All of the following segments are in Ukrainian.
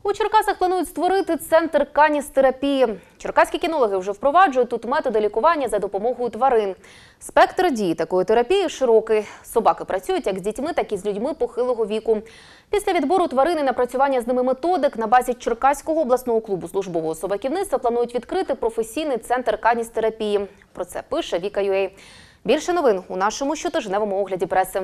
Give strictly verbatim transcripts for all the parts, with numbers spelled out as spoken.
У Черкасах планують створити центр каністерапії. Черкаські кінологи вже впроваджують тут методи лікування за допомогою тварин. Спектр дії такої терапії широкий. Собаки працюють як з дітьми, так і з людьми похилого віку. Після відбору тварин і напрацювання з ними методик на базі Черкаського обласного клубу службового собаківництва планують відкрити професійний центр каністерапії. Про це пише Віка.ua. Більше новин у нашому щотижневому огляді преси.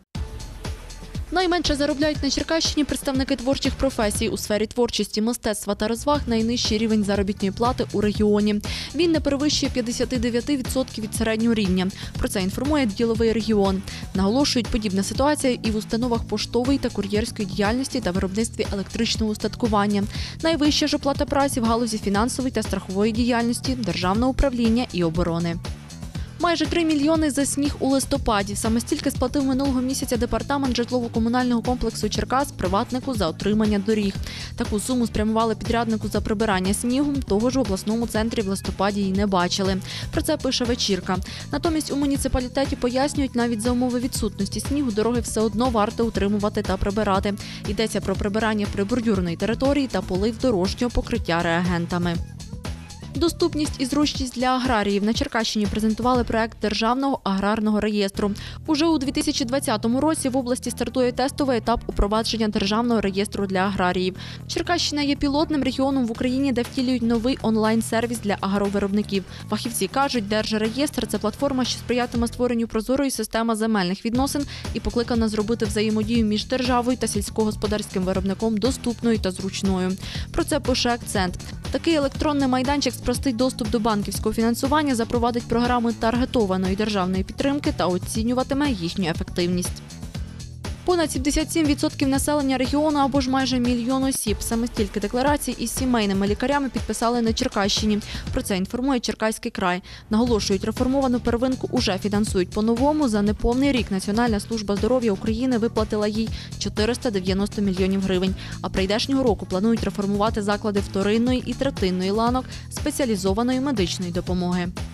Найменше заробляють на Черкащині представники творчих професій. У сфері творчості, мистецтва та розваг найнижчий рівень заробітної плати у регіоні. Він не перевищує п'ятдесят дев'ять відсотків від середнього рівня. Про це інформує діловий регіон. Наголошують, подібна ситуація і в установах поштової та кур'єрської діяльності та виробництві електричного устаткування. Найвища ж оплата праці в галузі фінансової та страхової діяльності, державного управління і оборони. Майже три мільйони за сніг у листопаді. Саме стільки сплатив минулого місяця департамент житлово-комунального комплексу Черкас приватнику за отримання доріг. Таку суму спрямували підряднику за прибирання снігу, того ж в обласному центрі в листопаді й не бачили. Про це пише «Вечірка». Натомість у муніципалітеті пояснюють, навіть за умови відсутності снігу дороги все одно варто утримувати та прибирати. Йдеться про прибирання прибордюрної території та полив дорожнього покриття реагентами. Доступність і зручність для аграріїв. На Черкащині презентували проект Державного аграрного реєстру. Уже у дві тисячі двадцятому році в області стартує тестовий етап упровадження Державного реєстру для аграріїв. Черкащина є пілотним регіоном в Україні, де втілюють новий онлайн-сервіс для агровиробників. Фахівці кажуть, Держреєстр – це платформа, що сприятиме створенню прозорої системи земельних відносин і покликана зробити взаємодію між державою та сільськогосподарським виробником доступною та зручною. Про це пише «Акцент». Такий електронний майданчик спростить доступ до банківського фінансування, запровадить програми таргетованої державної підтримки та оцінюватиме їхню ефективність. Понад сімдесят сім відсотків населення регіону або ж майже мільйон осіб. Саме стільки декларацій із сімейними лікарями підписали на Черкащині. Про це інформує Черкаський край. Наголошують, реформовану первинку уже фінансують по-новому. За неповний рік Національна служба здоров'я України виплатила їй чотириста дев'яносто мільйонів гривень. А прийдешнього року планують реформувати заклади вторинної і третинної ланок спеціалізованої медичної допомоги.